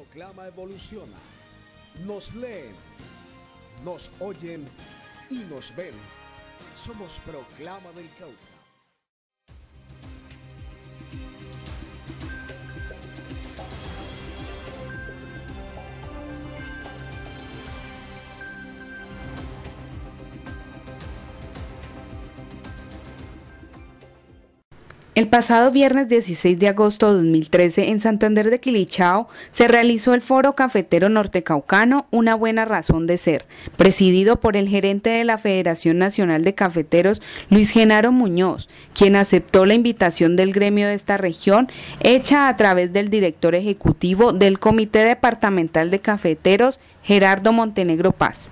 Proclama evoluciona. Nos leen, nos oyen y nos ven. Somos Proclama del Cauca. El pasado viernes 16 de agosto de 2013 en Santander de Quilichao se realizó el Foro Cafetero Nortecaucano Una Buena Razón de Ser, presidido por el gerente de la Federación Nacional de Cafeteros, Luis Genaro Muñoz, quien aceptó la invitación del gremio de esta región, hecha a través del director ejecutivo del Comité Departamental de Cafeteros, Gerardo Montenegro Paz.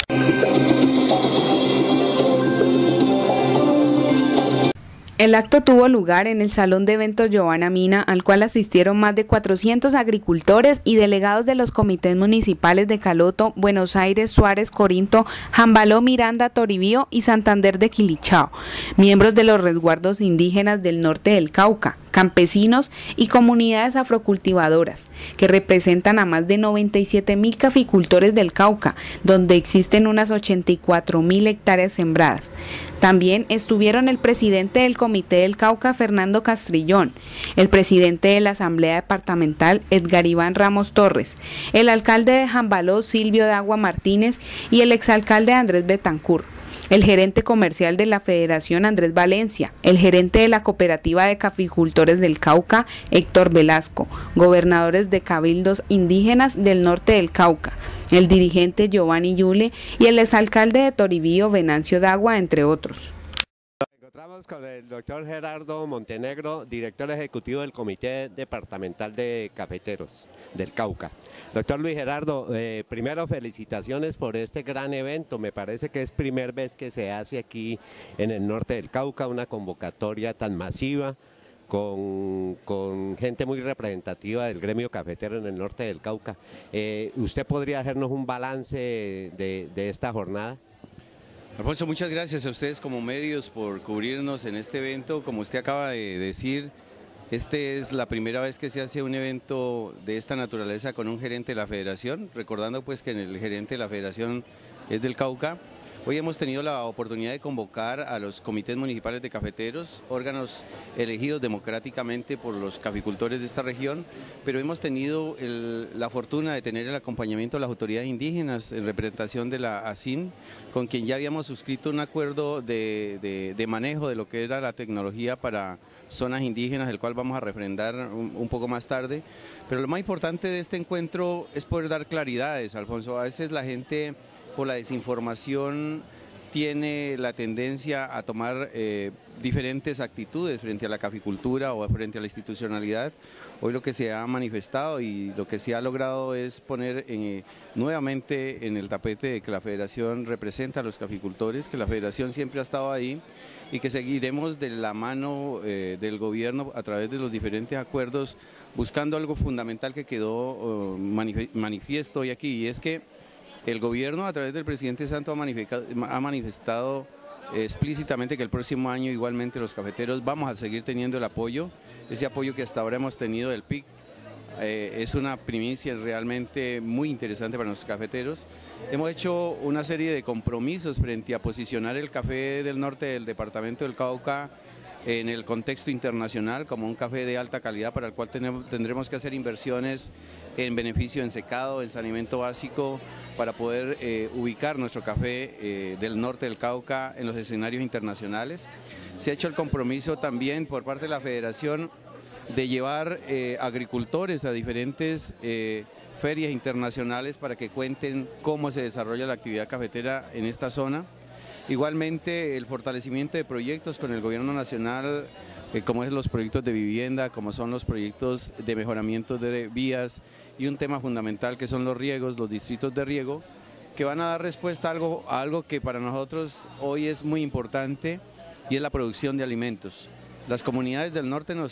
El acto tuvo lugar en el Salón de Eventos Giovanna Mina, al cual asistieron más de 400 agricultores y delegados de los comités municipales de Caloto, Buenos Aires, Suárez, Corinto, Jambaló, Miranda, Toribío y Santander de Quilichao, miembros de los resguardos indígenas del norte del Cauca, campesinos y comunidades afrocultivadoras, que representan a más de 97.000 caficultores del Cauca, donde existen unas 84.000 hectáreas sembradas. También estuvieron el presidente del Comité del Cauca, Fernando Castrillón, el presidente de la Asamblea Departamental, Edgar Iván Ramos Torres, el alcalde de Jambaló, Silvio Dagua Martínez, y el exalcalde Andrés Betancur, el gerente comercial de la Federación, Andrés Valencia, el gerente de la Cooperativa de Caficultores del Cauca, Héctor Velasco, gobernadores de cabildos indígenas del norte del Cauca, el dirigente Giovanni Yule y el exalcalde de Toribío, Venancio Dagua, entre otros. Nos encontramos con el doctor Gerardo Montenegro, director ejecutivo del Comité Departamental de Cafeteros del Cauca. Doctor Luis Gerardo, primero felicitaciones por este gran evento. Me parece que es primera vez que se hace aquí en el norte del Cauca una convocatoria tan masiva con gente muy representativa del gremio cafetero en el norte del Cauca. ¿Usted podría hacernos un balance de esta jornada? Alfonso, muchas gracias a ustedes como medios por cubrirnos en este evento. Como usted acaba de decir, es la primera vez que se hace un evento de esta naturaleza con un gerente de la federación, recordando pues que el gerente de la federación es del Cauca. Hoy hemos tenido la oportunidad de convocar a los comités municipales de cafeteros, órganos elegidos democráticamente por los caficultores de esta región, pero hemos tenido la fortuna de tener el acompañamiento de las autoridades indígenas en representación de la ASIN, con quien ya habíamos suscrito un acuerdo de manejo de lo que era la tecnología para zonas indígenas, el cual vamos a refrendar un poco más tarde. Pero lo más importante de este encuentro es poder dar claridades, Alfonso. A veces la gente, por la desinformación, tiene la tendencia a tomar diferentes actitudes frente a la caficultura o frente a la institucionalidad. Hoy lo que se ha manifestado y lo que se ha logrado es poner nuevamente en el tapete de que la federación representa a los caficultores, que la federación siempre ha estado ahí y que seguiremos de la mano del gobierno a través de los diferentes acuerdos, buscando algo fundamental que quedó manifiesto hoy aquí, y es que el gobierno a través del presidente Santos ha manifestado explícitamente que el próximo año igualmente los cafeteros vamos a seguir teniendo el apoyo, ese apoyo que hasta ahora hemos tenido del PIC. Es una primicia realmente muy interesante para los cafeteros. Hemos hecho una serie de compromisos frente a posicionar el café del norte del departamento del Cauca en el contexto internacional como un café de alta calidad, para el cual tendremos que hacer inversiones en beneficio en secado, en saneamiento básico, para poder ubicar nuestro café del norte del Cauca en los escenarios internacionales. Se ha hecho el compromiso también por parte de la federación de llevar agricultores a diferentes ferias internacionales para que cuenten cómo se desarrolla la actividad cafetera en esta zona. Igualmente el fortalecimiento de proyectos con el gobierno nacional, como es los proyectos de vivienda, como son los proyectos de mejoramiento de vías, y un tema fundamental que son los riegos, los distritos de riego, que van a dar respuesta a algo que para nosotros hoy es muy importante, y es la producción de alimentos. Las comunidades del norte nos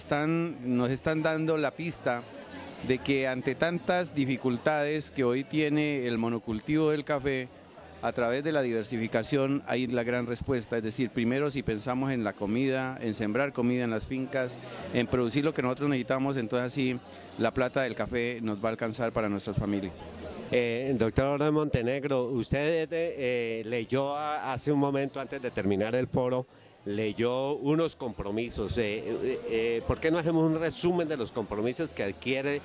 están dando la pista de que ante tantas dificultades que hoy tiene el monocultivo del café, a través de la diversificación hay la gran respuesta, es decir, primero si pensamos en la comida, en sembrar comida en las fincas, en producir lo que nosotros necesitamos, entonces así la plata del café nos va a alcanzar para nuestras familias. Doctor Montenegro, usted leyó hace un momento antes de terminar el foro, leyó unos compromisos. ¿Por qué no hacemos un resumen de los compromisos que adquiere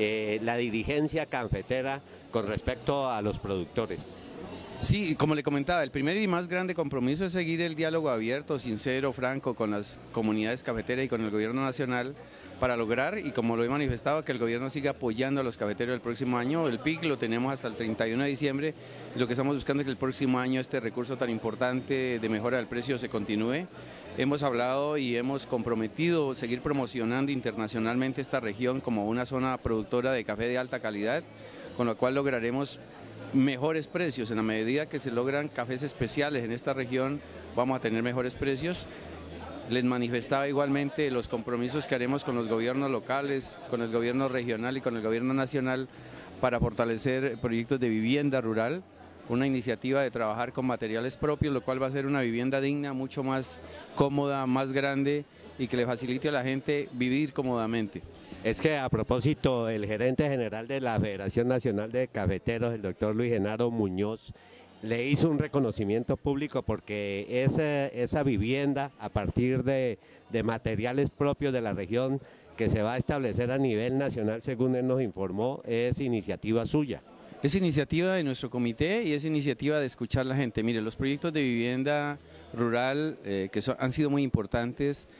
la dirigencia cafetera con respecto a los productores? Sí, como le comentaba, el primer y más grande compromiso es seguir el diálogo abierto, sincero, franco con las comunidades cafeteras y con el gobierno nacional para lograr, y como lo he manifestado, que el gobierno siga apoyando a los cafeteros el próximo año. El PIC lo tenemos hasta el 31 de diciembre y lo que estamos buscando es que el próximo año este recurso tan importante de mejora del precio se continúe. Hemos hablado y hemos comprometido seguir promocionando internacionalmente esta región como una zona productora de café de alta calidad, con lo cual lograremos mejores precios. En la medida que se logran cafés especiales en esta región, vamos a tener mejores precios. Les manifestaba igualmente los compromisos que haremos con los gobiernos locales, con el gobierno regional y con el gobierno nacional para fortalecer proyectos de vivienda rural, una iniciativa de trabajar con materiales propios, lo cual va a ser una vivienda digna, mucho más cómoda, más grande y que le facilite a la gente vivir cómodamente. Es que a propósito, el gerente general de la Federación Nacional de Cafeteros, el doctor Luis Genaro Muñoz, le hizo un reconocimiento público porque esa vivienda a partir de materiales propios de la región que se va a establecer a nivel nacional, según él nos informó, es iniciativa suya. Es iniciativa de nuestro comité y es iniciativa de escuchar a la gente. Mire, los proyectos de vivienda rural han sido muy importantes,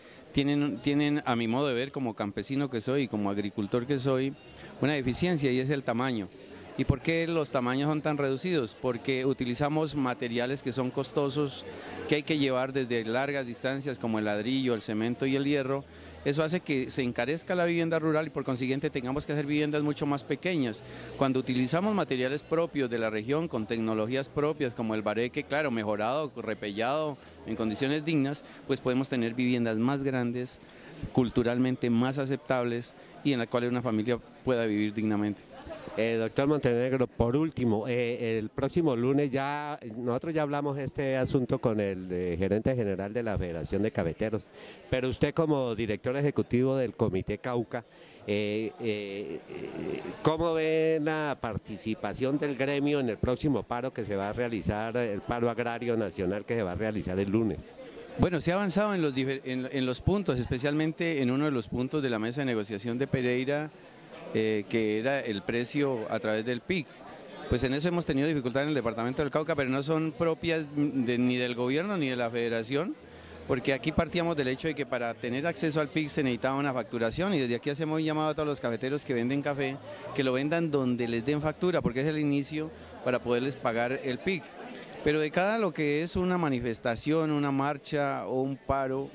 tienen a mi modo de ver como campesino que soy y como agricultor que soy, una deficiencia y es el tamaño. ¿Y por qué los tamaños son tan reducidos? Porque utilizamos materiales que son costosos, que hay que llevar desde largas distancias como el ladrillo, el cemento y el hierro. Eso hace que se encarezca la vivienda rural y por consiguiente tengamos que hacer viviendas mucho más pequeñas. Cuando utilizamos materiales propios de la región con tecnologías propias como el bareque, claro, mejorado, repellado en condiciones dignas, pues podemos tener viviendas más grandes, culturalmente más aceptables y en las cuales una familia pueda vivir dignamente. Doctor Montenegro, por último, el próximo lunes nosotros ya hablamos este asunto con el gerente general de la Federación de Cafeteros, pero usted como director ejecutivo del Comité Cauca, ¿cómo ve la participación del gremio en el próximo paro que se va a realizar, el paro agrario nacional que se va a realizar el lunes? Bueno, se ha avanzado en los puntos, especialmente en uno de los puntos de la mesa de negociación de Pereira, que era el precio a través del PIC. Pues en eso hemos tenido dificultades en el departamento del Cauca, pero no son propias ni del gobierno ni de la federación, porque aquí partíamos del hecho de que para tener acceso al PIC se necesitaba una facturación y desde aquí hacemos un llamado a todos los cafeteros que venden café, que lo vendan donde les den factura, porque es el inicio para poderles pagar el PIC. Pero de cada lo que es una manifestación, una marcha o un paro,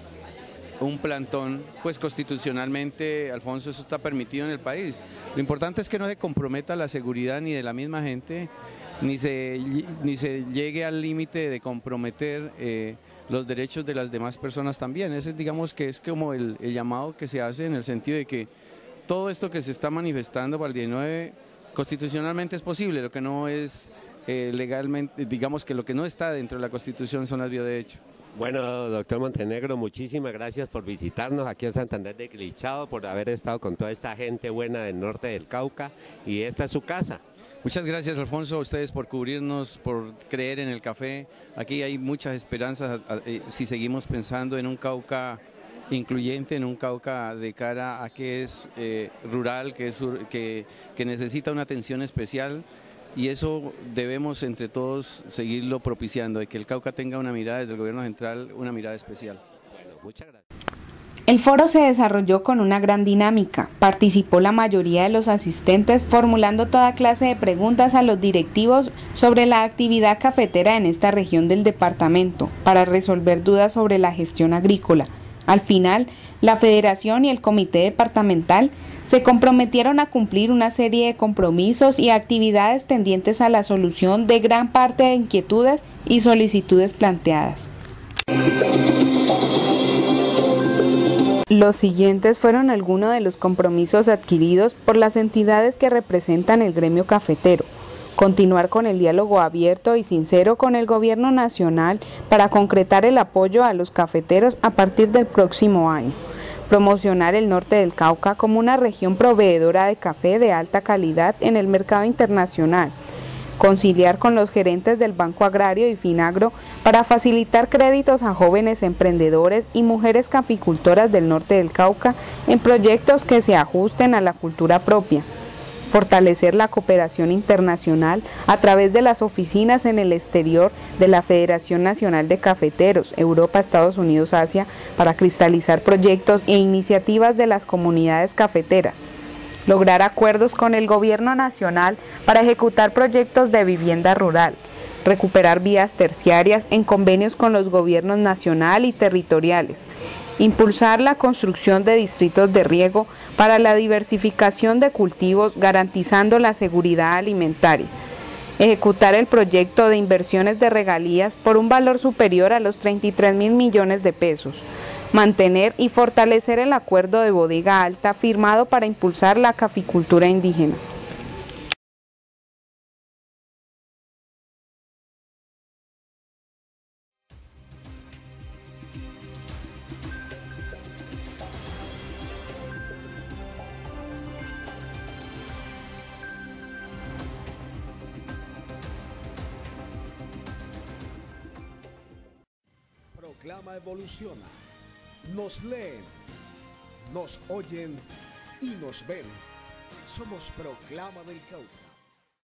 un plantón, pues constitucionalmente, Alfonso, eso está permitido en el país. Lo importante es que no se comprometa la seguridad ni de la misma gente, ni se llegue al límite de comprometer los derechos de las demás personas también. Ese, digamos, que es como el llamado que se hace en el sentido de que todo esto que se está manifestando para el 19 constitucionalmente es posible, lo que no es legalmente, digamos que lo que no está dentro de la Constitución son las vías de hecho. Bueno, doctor Montenegro, muchísimas gracias por visitarnos aquí en Santander de Quilichao, por haber estado con toda esta gente buena del norte del Cauca, y esta es su casa. Muchas gracias, Alfonso, a ustedes por cubrirnos, por creer en el café. Aquí hay muchas esperanzas si seguimos pensando en un Cauca incluyente, en un Cauca de cara a que es rural, que necesita una atención especial. Y eso debemos entre todos seguirlo propiciando, de que el Cauca tenga una mirada desde el gobierno central, una mirada especial. Bueno, muchas gracias. El foro se desarrolló con una gran dinámica. Participó la mayoría de los asistentes formulando toda clase de preguntas a los directivos sobre la actividad cafetera en esta región del departamento para resolver dudas sobre la gestión agrícola. Al final, la Federación y el Comité Departamental se comprometieron a cumplir una serie de compromisos y actividades tendientes a la solución de gran parte de inquietudes y solicitudes planteadas. Los siguientes fueron algunos de los compromisos adquiridos por las entidades que representan el gremio cafetero. continuar con el diálogo abierto y sincero con el gobierno nacional para concretar el apoyo a los cafeteros a partir del próximo año, promocionar el norte del Cauca como una región proveedora de café de alta calidad en el mercado internacional, conciliar con los gerentes del Banco Agrario y Finagro para facilitar créditos a jóvenes emprendedores y mujeres caficultoras del norte del Cauca en proyectos que se ajusten a la cultura propia, fortalecer la cooperación internacional a través de las oficinas en el exterior de la Federación Nacional de Cafeteros, Europa, Estados Unidos, Asia, para cristalizar proyectos e iniciativas de las comunidades cafeteras, lograr acuerdos con el gobierno nacional para ejecutar proyectos de vivienda rural, recuperar vías terciarias en convenios con los gobiernos nacional y territoriales, impulsar la construcción de distritos de riego para la diversificación de cultivos garantizando la seguridad alimentaria, ejecutar el proyecto de inversiones de regalías por un valor superior a los 33.000 millones de pesos, mantener y fortalecer el acuerdo de bodega alta firmado para impulsar la caficultura indígena. Proclama evoluciona. Nos leen, nos oyen y nos ven. Somos Proclama del Cauca.